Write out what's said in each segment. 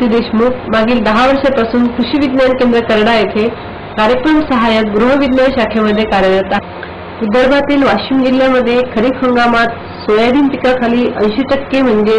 ज्योती देशमुख मागील 10 वर्षांपासून कृषी विज्ञान केंद्र करडा येथे कार्यक्रम सहाय्यक गृहविज्ञान शाखेमध्ये कार्यरत आहे। विदर्भातील वाशिम जिल्ह्यामध्ये खरीप हंगामात सोयाबीन पिकाखाली 80% म्हणजे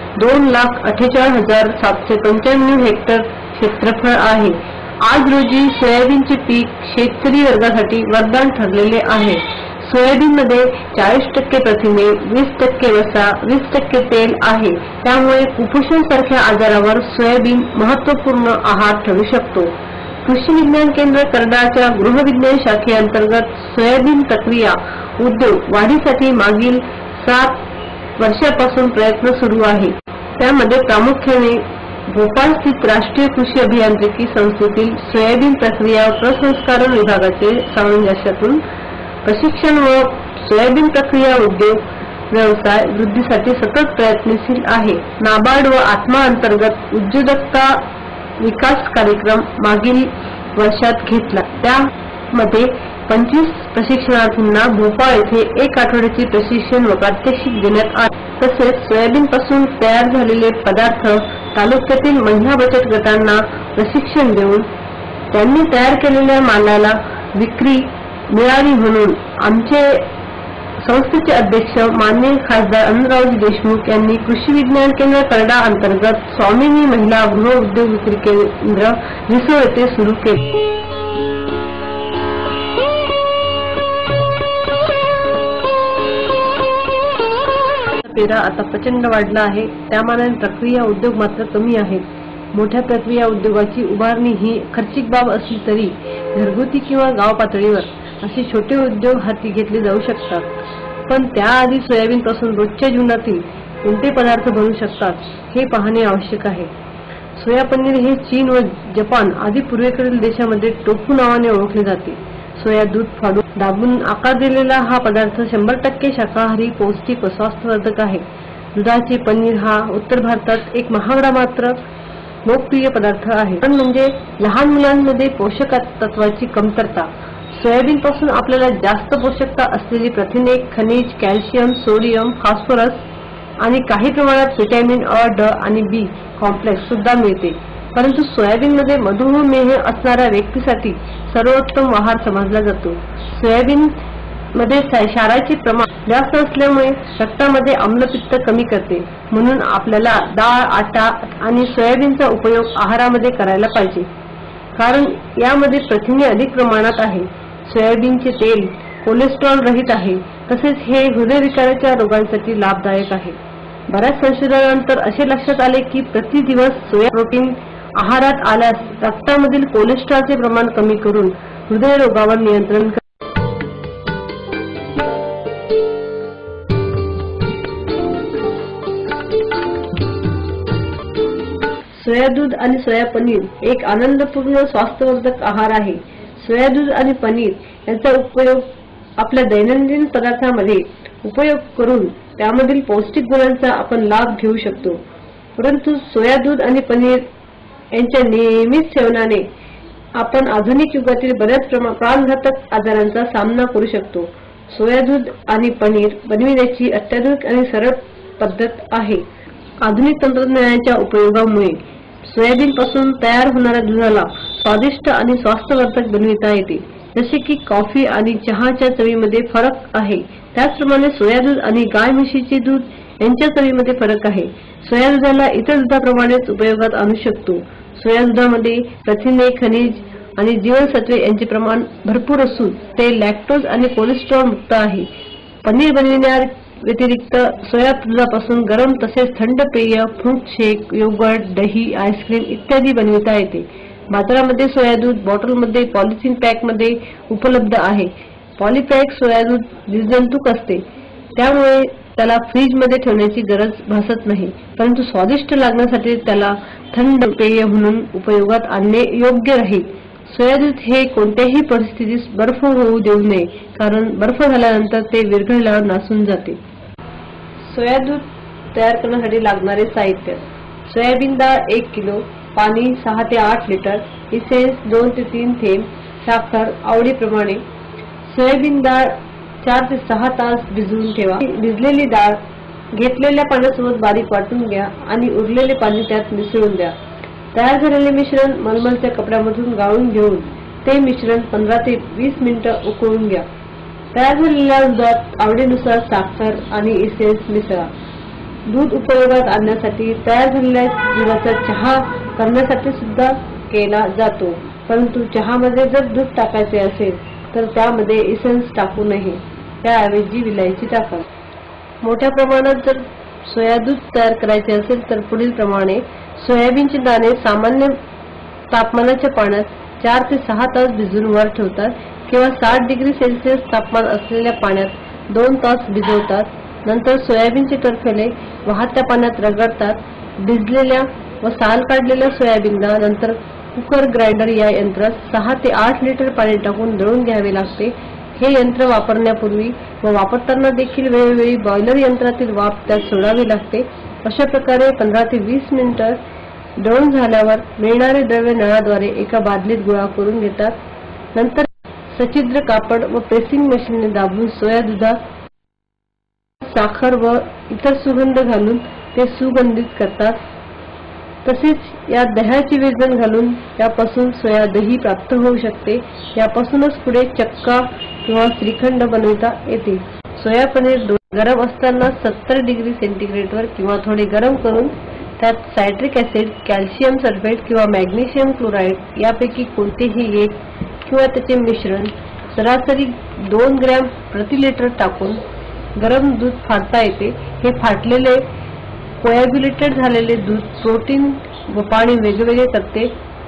2,48,795 हेक्टर क्षेत्रफळ आहे। आज रोजी सोयाबीनचे पीक शेतकरी वर्गासाठी वरदान ठरलेले आहे। सोयाबीनमध्ये 40% प्रथिने, 20% वसा, 20% तेल आहे। त्यामुळे कुपोषण सारख्या आजारावर सोयाबीन महत्त्वपूर्ण आहार ठरू शकतो। कृषी विज्ञान केंद्र करडाच्या गृहविज्ञान शाखेअंतर्गत सोयाबीन प्रक्रिया उद्योग वाढीसाठी मागील 7 वर्षांपासून प्रयत्न सुरू आहे। त्यामध्ये प्रामुख्याने भोपाळ स्थित राष्ट्रीय कृषी अभियांत्रिकी संस्थेतील सोयाबीन प्रक्रिया व प्रसंस्करण विभागाचे सामंजस्यातून प्रशिक्षण व सोयाबीन प्रक्रिया उद्योग व्यवसाय वृद्धीसाठी सतत प्रयत्नशील आहे। नाबार्ड व आत्मा अंतर्गत उद्योजकता विकास कार्यक्रम मागील वर्षात घेतला। त्यामध्ये 25 प्रशिक्षणार्थींना भोपाळ येथे 1 आठवड्याचे प्रशिक्षण व प्रात्यक्षिक देण्यात आले। तसेच सोयाबीन पासून तयार झालेले पदार्थ तालुक्यातील महिला बचत गटांना प्रशिक्षण देऊन त्यांनी तयार केलेल्या मालाला विक्री मिळावी म्हणून आमचे संस्थेचे अध्यक्ष माननीय खासदार अनंतरावजी देशमुख यांनी कृषी विज्ञान केंद्र करडा अंतर्गत स्वामिनी महिला गृह उद्योग विक्री केंद्र रिसोड येथे सुरू केले। पेरा आता प्रचंड वाढला आहे। त्यामानाने प्रक्रिया उद्योग मात्र कमी आहेत। मोठ्या प्रक्रिया उद्योगाची उभारणी ही खर्चिक बाब असली तरी घरगुती किंवा गाव पातळीवर असे छोटे उद्योग हाती घेतले जाऊ शकतात। पण त्याआधी सोयाबीन पासून रोजच्या जीवनातील कोणते पदार्थ बनू शकतात हे पाहणे आवश्यक आहे। सोया पनीर हे चीन व जपान आदी पूर्वेकडील देशांमध्ये टोफू नावाने ओळखले जाते। सोया दूध फाडून दाबून आकार दिलेला हा पदार्थ 100% शाकाहारी, पौष्टिक व स्वास्थ्यवर्धक आहे। दुधाचे पनीर हा उत्तर भारतात एक महागडा मात्र लोकप्रिय पदार्थ आहे। पण म्हणजे लहान मुलांमध्ये पोषक तत्वाची कमतरता। सोयाबीन पासून आपल्याला जास्त पोषकता असलेली प्रथिने, खनिज, कॅल्शियम, सोडियम, फॉस्फरस आणि काही प्रमाणात व्हिटॅमिन अ, ड आणि बी कॉम्प्लेक्स सुद्धा मिळते। परंतु सोयाबीनमध्ये मधुमेह असणाऱ्या व्यक्तीसाठी सर्वोत्तम आहार समजला जातो। सोयाबीन मध्ये क्षाराचे प्रमाण जास्त असल्यामुळे रक्तामध्ये आम्लपित्त कमी करते। म्हणून आपल्याला डाळ, आटा आणि सोयाबीनचा उपयोग आहारामध्ये करायला पाहिजे, कारण यामध्ये प्रथिने अधिक प्रमाणात आहे। सोयाबीनचे तेल कोलेस्ट्रॉल रहित आहे। तसेच हे हृदयविकाराच्या रोगांसाठी लाभदायक आहे। बऱ्याच संशोधनानंतर असे लक्षात आले की प्रति दिवस सोया प्रोटीन आहारात आल्यास रक्तामधील कोलेस्ट्रॉलचे प्रमाण कमी करून हृदयरोगावर नियंत्रण करते। सोया दूध आणि सोया पनीर एक आनंदपूर्ण स्वास्थ्यवर्धक आहार आहे। सोया दूध आणि पनीर यांचा उपयोग आपल्या दैनंदिन पदार्थांमध्ये उपयोग करून त्यामधील पौष्टिक गुणांचा आपण लाभ घेऊ शकतो। परंतु सोया दूध आणि पनीर यांच्या नियमित सेवनाने आपण आधुनिक युगातील बऱ्याच प्राणघातक आजारांचा सामना करू शकतो। सोया दूध आणि पनीर बनविण्याची अत्याधुनिक आणि सरळ पद्धत आहे। आधुनिक तंत्रज्ञानाच्या उपयोगामुळे सोयाबीन पासून तयार होणाऱ्या दुधाला स्वादिष्ट आणि स्वास्थ्यवर्धक बनविता येते। जसे की कॉफी आणि चहाच्या चवीमध्ये फरक आहे, त्याचप्रमाणे सोया दूध आणि गाय म्हशीचे दूध यांच्या चवीमध्ये फरक आहे। सोया दुधाला इतर दुधाप्रमाणेच उपयोगात आणू शकतो। सोया दुधामध्ये प्रथिने, खनिज आणि जीवनसत्वे यांचे प्रमाण भरपूर असून ते लॅक्टोज आणि कोलेस्ट्रॉल मुक्त आहे। पनीर बनविण्या व्यतिरिक्त सोया दुधापासून गरम तसेच थंड पेय, फ्रूट शेक, योगर्ट, दही, आईस्क्रीम इत्यादी बनविता येते। बाजारामध्ये सोया दूध बॉटलमध्ये पॉलिथिन पॅकमध्ये उपलब्ध आहे। पॉलीपॅक सोया दूध निर्जंतुक असते, त्यामुळे त्याला फ्रीजमध्ये ठेवण्याची गरज भासत नाही। परंतु स्वादिष्ट लागण्यासाठी त्याला थंड पेय म्हणून उपयोगात आणणे योग्य राहील। सोया दूध हे कोणत्याही परिस्थितीत बर्फ होऊ देऊ नये, कारण बर्फ झाल्यानंतर ते विरघळल्यावर नासून जाते। सोया दूध तयार करण्यासाठी लागणारे साहित्य: सोयाबीन डाळ 1 किलो, पाणी 6 ते 8 लिटर, इसेन्स 2 ते 3 थेंब, साखर आवडीप्रमाणे। सोयाबीन डाळ 4 ते 6 तास भिजवून ठेवा। भिजलेली डाळ घेतलेल्या पाण्यासोबत बारीक वाटून घ्या आणि उरलेले पाणी त्यात मिसळून द्या। तयार झालेले मिश्रण मलमलच्या कपड्यामधून गाळून घेऊन ते मिश्रण 15 ते 20 मिनिटं उकळून घ्या. तयार झालेल्या दुधात आवडीनुसार साखर आणि इसेन्स मिसळा. दूध उपयोगात आणण्यासाठी तयार झालेल्या दुधाचा चहा करण्यासाठी सुद्धा केला जातो, परंतु चहामध्ये जर दूध टाकायचे असेल तर त्यामध्ये इसेन्स टाकू नये, त्याऐवजी विलायची टाका. मोठ्या प्रमाणात जर सोया दूध तयार करायचे असेल तर पुढील प्रमाणे सोयाबीनचे दाणे सामान्य तापमानाच्या पाण्यात 4 ते 6 तास भिजवून वर ठेवतात किंवा 60 डिग्री सेल्सिअस तापमान असलेल्या पाण्यात 2 तास भिजवतात. नंतर सोयाबीनचे टरफले वाहत्या पाण्यात रगडतात. भिजलेल्या व साल काढलेल्या सोयाबीनला नंतर कुकर ग्राइंडर या यंत्रात 6 ते 8 लिटर पाणी टाकून दळून घ्यावे लागते. हे यंत्र वापरण्यापूर्वी व वापरताना देखील वेळोवेळी बॉयलर यंत्रातील वाफ त्यात सोडावी लागते. अशा प्रकारे 15 ते 20 मिनिटे दळून झाल्यावर मिळणारे द्रव्य नळाद्वारे एका बादलीत गोळा करून घेतात. नंतर सच्छिद्र कापड व प्रेसिंग मशीनने दाबून सोया दुधात साखर व इतर सुगंध घालून ते सुगंधित करतात. तसेच या दह्याचे वेलण घालून यापासून सोया दही प्राप्त होऊ शकते. यापासूनच पुढे चक्का किंवा श्रीखंड बनविता येते. सोया पनीर गरम असताना 70 डिग्री सेंटीग्रेडवर किंवा थोडे गरम करून त्यात सायट्रिक ऍसिड, कॅल्शियम सल्फेट किंवा मॅग्नेशियम क्लोराईड यापैकी कोणतेही एक किंवा त्याचे मिश्रण सरासरी 2 ग्रॅम प्रति लिटर टाकून गरम दूध फाटता येते. हे फाटलेले कोॲग्युलेटेड झालेले दूध प्रोटीन व पाणी वेगवेगळे करते.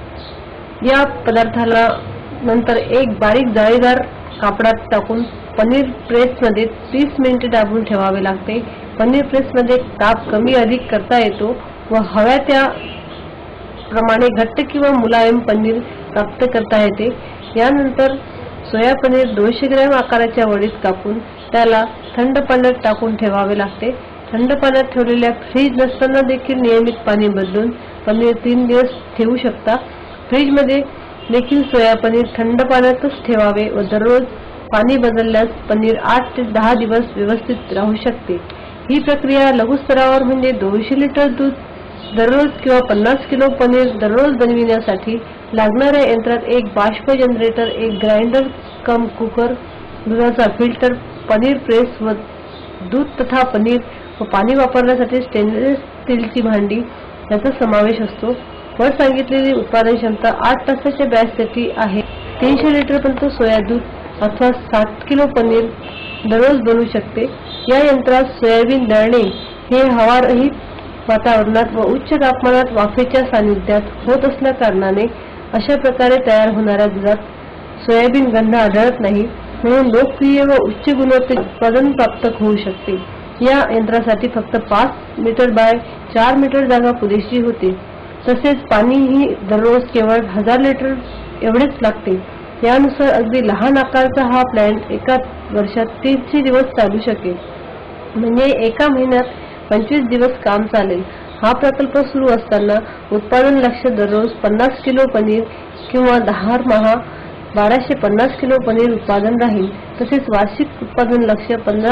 या पदार्थाला नंतर एक बारीक जाळीदार कापडात टाकून पनीर प्रेसमध्ये 30 मिनिटे दाबून ठेवावे लागते. पनीर प्रेसमध्ये ताप कमी अधिक करता येतो व हव्या त्या प्रमाणे घट्ट किंवा मुलायम पनीर प्राप्त करता येते. यानंतर सोया पनीर 200 ग्रॅम आकाराच्या वडीत कापून त्याला थंड पाण्यात टाकून ठेवावे लागते. थंड पाण्यात ठेवलेल्या फ्रीज नसताना देखील नियमित पाणी बदलून पनीर 3 दिवस ठेवू शकता. फ्रीज मध्ये देखील सोया पनीर थंड पाण्यातच ठेवावे व दररोज पाणी बदलल्यास पनीर 8 ते 10 दिवस व्यवस्थित राहू शकते. ही प्रक्रिया लघु स्तरावर म्हणजे 200 लिटर दूध दररोज किंवा 50 किलो पनीर दररोज बनविण्यासाठी लागणाऱ्या यंत्रात एक बाष्प जनरेटर, एक ग्राइंडर कम कुकर, दुधाचा फिल्टर, पनीर प्रेस व दूध तथा पनीर व पाणी वापरण्यासाठी स्टेनलेस स्टीलची भांडी याचा समावेश असतो. वर सांगितलेली उत्पादन क्षमता 8 तासाच्या बॅचसाठी आहे. 300 लिटर पर्यंत सोया दूध अथवा 60 किलो पनीर दररोज बनवू शकते. या यंत्रात सोयाबीन दळणे हे हवारहित वातावरणात व उच्च तापमानात वाफेच्या सानिध्यात होत असल्या कारणाने अशा प्रकारे तयार होणाऱ्या दुधात सोयाबीन गंध आढळत नाही, म्हणून लोकप्रिय व उच्च गुणवत्तेचे उत्पादन प्राप्त होऊ शकते. या यंत्रासाठी फक्त 5 मीटर बाय 4 मीटर जागा पुरेशी होते. तसेच पाणीही दररोज केवळ 1000 लिटर एवढेच लागते. यानुसार अगदी लहान आकाराचा हा प्लांट एका वर्षात 300 दिवस चालू शकेल, म्हणजे एका महिन्यात 25 दिवस काम चालेल. हा प्रकल्प सुरू असताना उत्पादन लक्ष्य दररोज 50 किलो पनीर किंवा 10 महा 1250 किलो पनीर उत्पादन राहील. तसेच वार्षिक उत्पादन लक्ष्य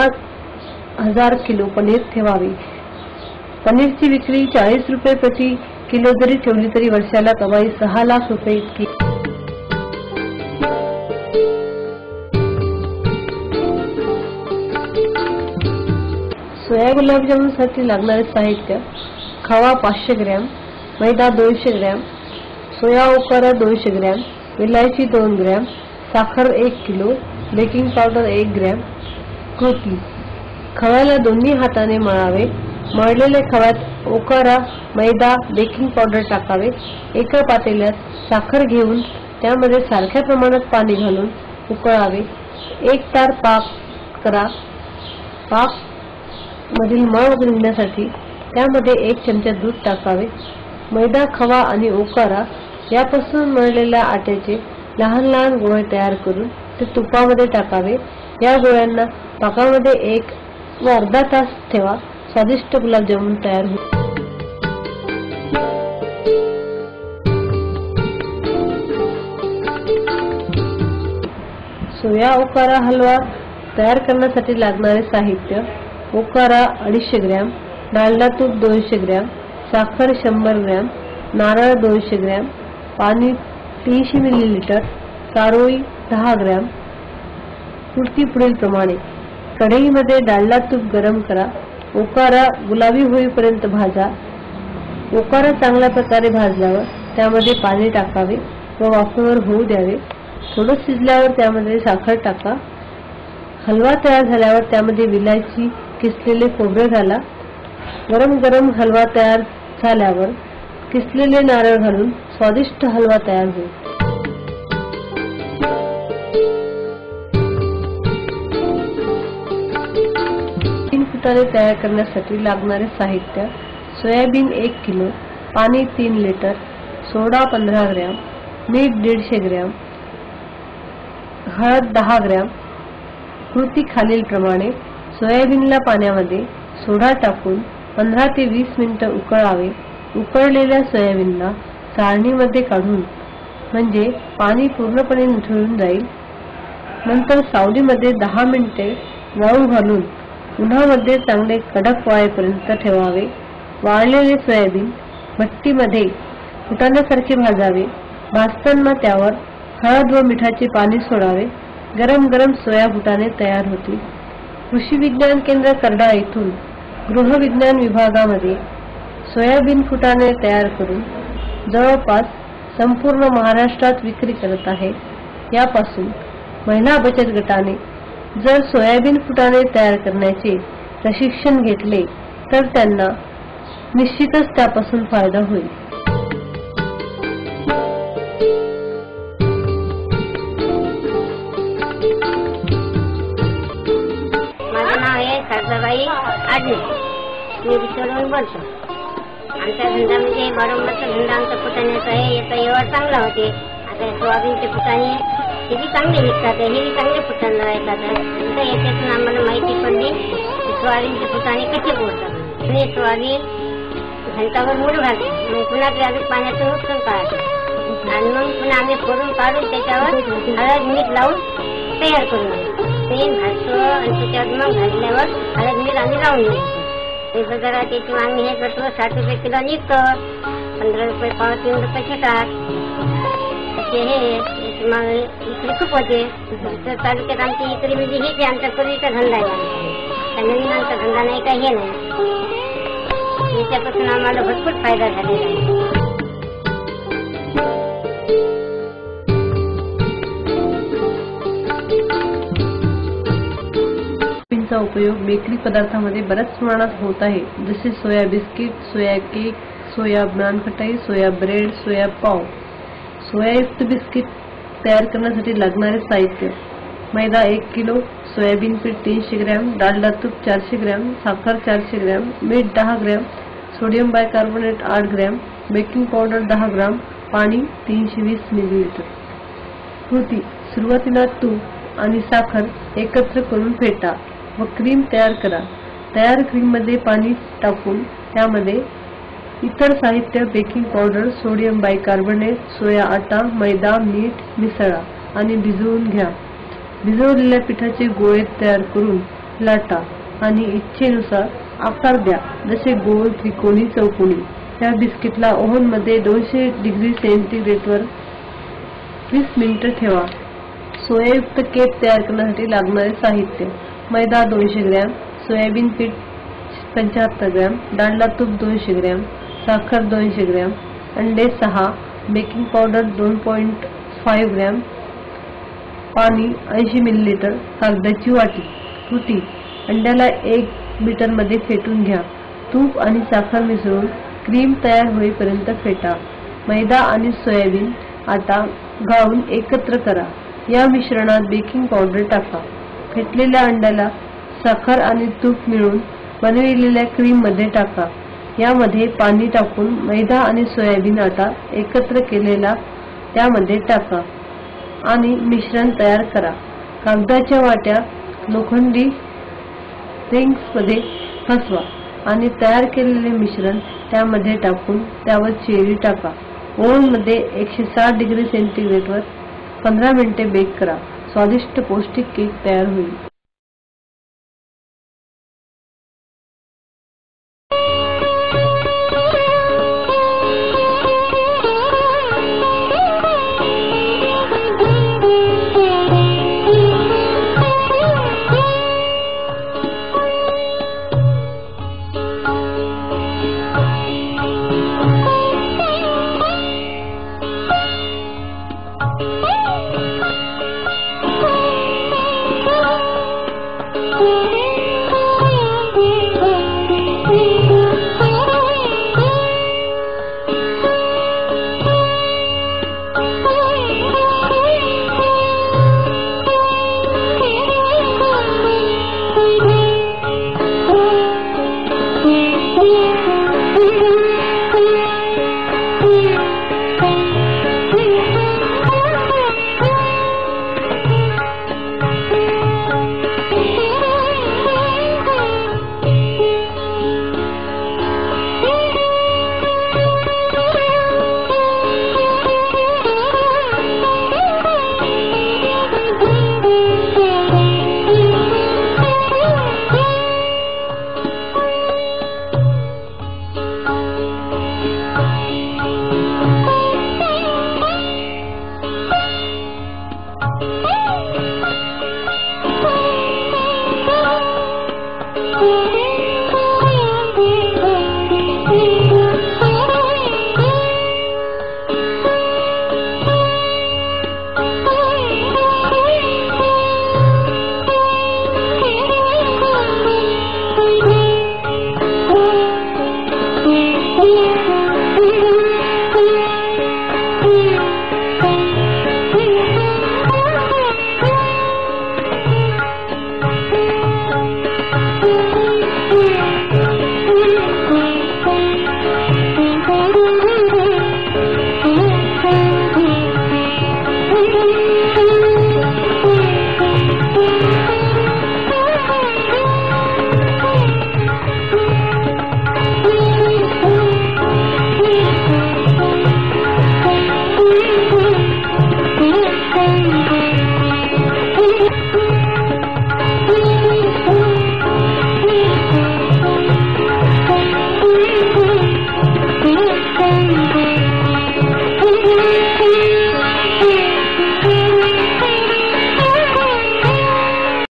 15,000 किलो पनीर ठेवावे. पनीरची विक्री 40 रुपये प्रति किलो जरी ठेवली तरी वर्षाला कमाई 6 लाख रुपये इतकी. सोया गुलाबजामुन साठी लागणारे साहित्य: खवा 500 ग्रॅम, मैदा 200 ग्रॅम, सोया ओकारा 200 ग्रॅम, विलायची 2 ग्रॅम, साखर 1 किलो, बेकिंग पावडर 1 ग्रॅम. कृती: खव्याला दोन्ही हाताने मळावे. मळलेल्या खव्यात ओकारा, मैदा, बेकिंग पावडर टाकावे. एका पातेल्यात साखर घेऊन त्यामध्ये सारख्या प्रमाणात पाणी घालून उकळावे. एक तार पाक करा. पाक मधील मळ निघण्यासाठी त्यामध्ये 1 चमचा दूध टाकावे. मैदा, खवा आणि ओकारा यापासून मळलेल्या आट्याचे लहान लहान गोळे तयार करून ते तुपामध्ये टाकावे. या गोळ्यांना पाकामध्ये 1 व अर्धा तास ठेवा. स्वादिष्ट गुलाबजामुन तयार होईल. सोया ओकारा हलवा तयार करण्यासाठी लागणारे साहित्य: ओकारा 250 ग्रॅम, डालडा तूप 200 ग्रॅम, साखर 100 ग्रॅम, नारळ 200 ग्रॅम, पाणी 300 मिलीलिटर, चारोळी 10 ग्रॅम। कृती पुढील प्रमाणे: कढईमध्ये डालडा तूप गरम करा, ओकारा गुलाबी होईपर्यंत भाजा। ओकारा चांगल्या प्रकारे भाजल्यावर त्यामध्ये पाणी टाकावे व वाफेवर होऊ द्यावे। थोडं शिजल्यावर त्यामध्ये साखर टाका। हलवा तयार झाल्यावर त्यामध्ये विलायची, किसलेले खोबरे घाला। गरम गरम हलवा तयार झाल्यावर किसलेले नारळ घालून स्वादिष्ट हलवा तयार होईल। 3 फुटाणे तयार करण्यासाठी लागणारे साहित्य: सोयाबीन 1 किलो, पाणी 3 लिटर, सोडा 15 ग्रॅम, मीठ 150 ग्रॅम, हळद 10 ग्रॅम। कृती खालीलप्रमाणे: सोयाबीनला पाण्यामध्ये सोडा टाकून 15 ते 20 मिनिटे उकळावे। उकळलेल्या सोयाबीनला चाळणीमध्ये काढून म्हणजे पाणी पूर्णपणे निथळून जाईल। नंतर सावलीमध्ये 10 मिनिटे वाळू घालून उन्हामध्ये चांगले कडक वाळेपर्यंत ठेवावे। वाळलेले सोयाबीन भट्टीमध्ये फुटाण्यासारखे भाजावे। भाजताना त्यावर हळद व मिठाचे पाणी सोडावे। गरम गरम सोया फुटाणे तयार होतील। कृषी विज्ञान केंद्र करडा येथून गृहविज्ञान विभागामध्ये सोयाबीन फुटाणे तयार करून जवळपास संपूर्ण महाराष्ट्रात विक्री करत आहे। यापासून महिला बचत गटाने जर सोयाबीन फुटाणे तयार करण्याचे प्रशिक्षण घेतले तर त्यांना निश्चितच त्यापासून फायदा होईल। माझं नाव आहे खासदाबाई आडणे, मी रिक्षावरून बोलतो। आमचा धंदा म्हणजे वारंवारचा धंदा आमचा फुटाण्याचा आहे। याचा व्यवहार चांगला होते। आता सोयाबीनचे फुटाणे हे बी चांगले विकतात, हे बी चांगले फुटाणा येतात। तर याच्यातून आम्हाला माहिती पडली की सोयाबीनचे फुटाणे कसे बोलतात। हे सोयाबीन घंटाभर मूड घालतो, मग पुन्हा ते अजून पाण्यातून उपसून काढतो आणि मग पुन्हा आम्ही फोडून काढून त्याच्यावर हळद मीठ लावून तयार करून ते घालतो आणि त्याच्यावर मग घातल्यावर हळद मीठ आम्ही लावून घेतो। ते जरा त्याची आम्ही हे करतो 60 रुपये किलो निघतो, 15 रुपये पाव, 3 रुपये छटाक असे हे मग इकडे खूप होते। तर तालुक्यात आमची इकडे म्हणजे हेच आमचा पूर्वीचा धंदा आहे। नवीन आमचा धंदा नाही का हे नाही, याच्यापासून आम्हाला भरपूर फायदा झालेला आहे। सोयाबीनचा उपयोग बेकरी पदार्थांमध्ये बऱ्याच प्रमाणात होत आहे, जसे soya biscuit, soya cake, soya nankhatai, soya bread, soya पाव। सोयायुक्त बिस्किट तयार करण्यासाठी लागणारे साहित्य: मैदा 1 किलो, सोयाबीन पीठ 300 ग्रॅम, डालडा तूप 400 ग्रॅम, साखर 400 ग्रॅम, मीठ 10 gram, sodium bicarbonate 8 gram, baking powder 10 gram, पाणी 320 मिलीलिटर। कृती: सुरुवातीला तूप आणि साखर एकत्र करून फेटा व क्रीम तयार करा। तयार क्रीम मध्ये पाणी टाकून त्यामध्ये इतर साहित्य baking powder, sodium bicarbonate, soya आटा, मैदा, मीठ मिसळा आणि भिजवून घ्या। भिजवलेल्या पिठाचे गोळे तयार करून लाटा आणि इच्छेनुसार आकार द्या, जसे गोल, त्रिकोणी, चौकोनी। त्या बिस्किटला ओव्हन मध्ये 200 डिग्री सेंटीग्रेडवर 20 मिनिटे ठेवा। सोयायुक्त केक तयार करण्यासाठी लागणारे साहित्य: मैदा 200 ग्रॅम, सोयाबीन पीठ 75 ग्रॅम, डालडा तूप 200 ग्रॅम, साखर 200 ग्रॅम, अंडे 6, बेकिंग पावडर 2.5 ग्रॅम, पाणी 80 मिलीलिटर, कागदाची वाटी। कृती: अंड्याला 1 बीटर मध्ये फेटून घ्या। तूप आणि साखर मिसळून क्रीम तयार होईपर्यंत फेटा। मैदा आणि सोयाबीन आटा घालून एकत्र करा। या मिश्रणात बेकिंग पावडर टाका। फेटलेल्या अंड्याला साखर आणि तूप मिळून बनविलेल्या क्रीम मध्ये टाका। यामध्ये पाणी टाकून मैदा आणि सोयाबीन आटा एकत्र केलेला त्यामध्ये टाका आणि मिश्रण तयार करा। कागदाच्या वाट्या लोखंडी रिंग्स मध्ये फसवा आणि तयार केलेले मिश्रण त्यामध्ये टाकून त्यावर चेरी टाका। ओव्हन मध्ये 160 डिग्री सेंटीग्रेडवर 15 मिनिटे बेक करा। स्वादिष्ट पौष्टिक केक तयार होईल।